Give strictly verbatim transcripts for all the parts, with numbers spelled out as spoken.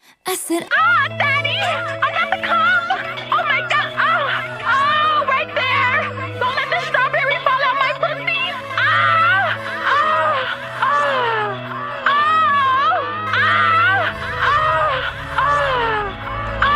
I said, Ah, Daddy! I got the cum! Oh my god! Oh! Oh! Right there! Don't let the strawberry fall out my pussy! Ah! Oh! Oh! Oh! Ah! Oh! Oh! Oh!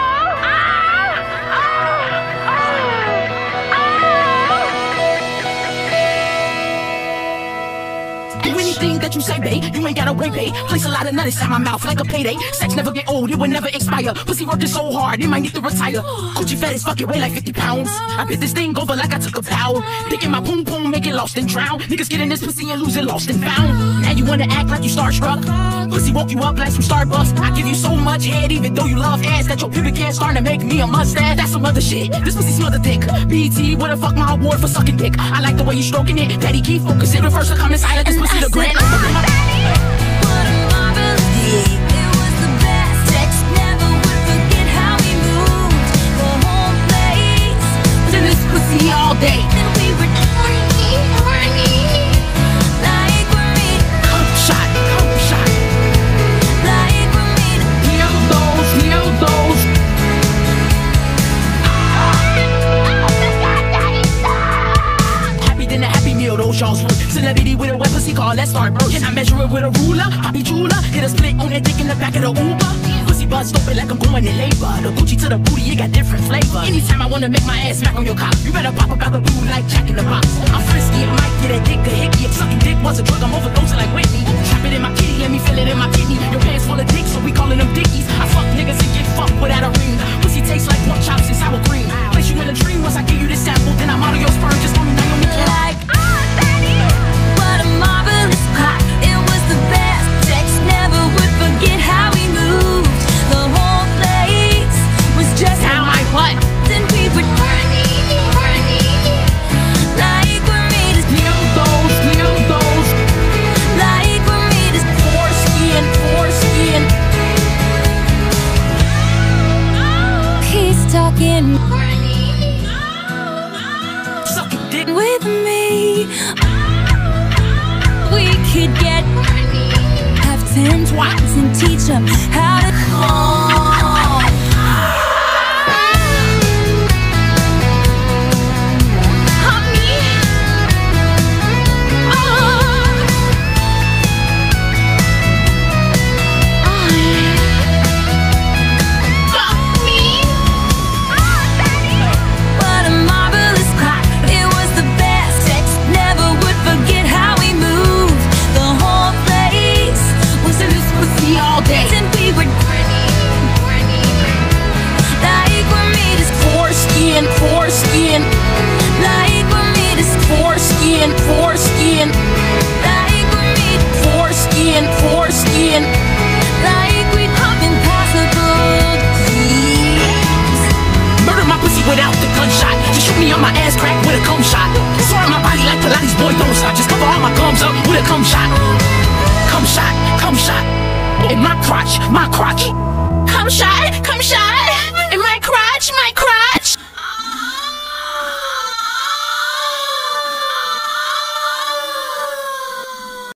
Do anything that you say, babe, you ain't gotta wait, babe. Place a lot of nuts inside my mouth like a payday. Sex never get old, it will never expire. Pussy working so hard, it might need to retire. Gucci fat as fuck, it weigh like fifty pounds. I bit this thing over like I took a pow. Thinking my poom poom make it lost and drown. Niggas get in this pussy and lose it, lost and found. Now you wanna act like you starstruck. Pussy woke you up like some Starbucks. I give you so much head, even though you love ass, that your pubic hair starting to make me a mustache. That's some other shit. This pussy smell the dick. B T, what the fuck my award for sucking dick? I like the way you stroking it. Daddy, keep focusing. The first to come inside of this pussy, the grand. All day. Then we were horny, horny, like we're made. Come shot, come shot, like we're made. Heal those, heal those. Oh, happy than a happy meal, those y'all's food. Celebrity with a wet pussy call, let's start bro. Can I measure it with a ruler? Poppy jeweler, hit a split on that dick in the back of the Uber. Buzz open like I'm going in labor. The Gucci to the booty, it got different flavor. Anytime I wanna make my ass smack on your cock, you better pop up out the blue like Jack in the Box. I'm frisky, I might get a dick a hickey. If sucking dick was a drug, I'm overdosing like Whitney. Trap it in my kitty, let me feel it in my kidney. Your pants full of dicks, so we calling them dickies. I fuck niggas and get fucked without a ring. Pussy tastes like pork chops and sour cream. Place you in a dream once I give you this sample, then I model your sperm just for me. Naomi Campbell. Like, oh, Daddy, what a marvelous cock. It was the best. Sex never would forget how we moved. The whole place was just down my butt. Then we were horny, horny, like we're made as heal those, heal those, like we're made as foreskin, foreskin. He's talking horny, sucking dick with me. We could get horny, have ten twats and teach them how to call. Foreskin, like we're made as foreskin, foreskin, like we're made foreskin, foreskin, like we'd hop impossible dreams. Murder my pussy without the gunshot. Just shoot me on my ass crack with a cum shot. Swear on my body like Pilates, boy, don't stop. Just cover all my gums up with a cum shot. Cum shot, cum shot. In my crotch, my crotch.